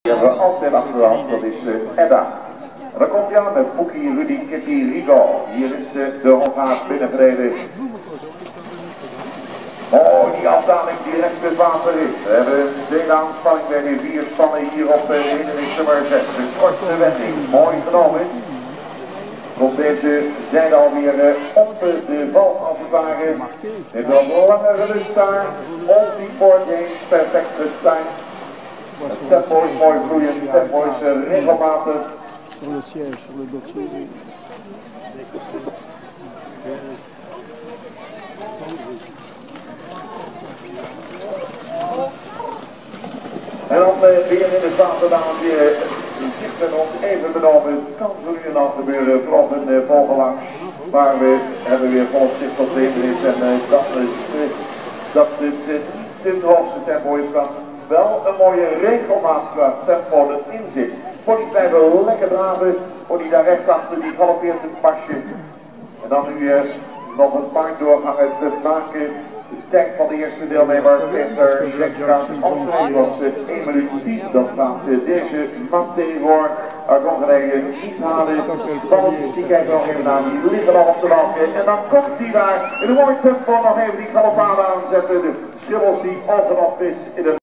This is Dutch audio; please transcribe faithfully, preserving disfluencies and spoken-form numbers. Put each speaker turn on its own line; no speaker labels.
hebben altijd achterhand, dat is uh, Edda. En dan komt hij aan met Poekie, Rudy, Kitty, Rigo. Hier is uh, de hondhaag binnengereden. Oh, die afdaling direct het water in. We hebben een tweede aanspanning bij de vier spannen hier op de hindernis nummer zes. De kortste wending, mooi genomen. Komt deze zijde alweer uh, op de val als het ware. Met een langere rust daar. Om die poort heen, perfect getimed. Het tempo is mooi vloeiend, het tempo is uh, regelmatig.
Sur le siège, sur le dossier.
En dan uh, weer in het water, dames en heren, zichten nog even benomen. Het kan zo nu en dan gebeuren, vooral een uh, vogellangs. Maar we hebben weer volop zicht op de hindernis en uh, dat, is, uh, dat het uh, niet het hoogste tempo is, kan wel een mooie regelmaat qua tempo erin zit. Voor die blijven lekker draven, voor die daar rechts achter, die galoppeert het pasje. En dan nu uh, nog een paar doorgangen te maken. De tijd van de eerste deelnemer, Peter Jekskaart, Amsterdam was uh, één minuut tien. Dat gaat uh, deze Mateo Argongerije niet halen. Balletjes, die kijken nog even aan, die liggen al op de banken. En dan komt hij daar in een mooi tempo nog even die galopade aanzetten. De Schillos die open op is in de